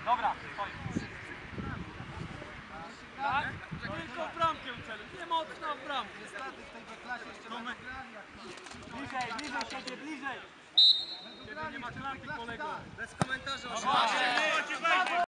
Dobra, stoi. Tak? Tylko w bramkę uczelę, nie mocno w bramkę. Bliżej, bliżej siebie, bliżej. Ciebie nie ma klanki, kolego. Bez komentarza.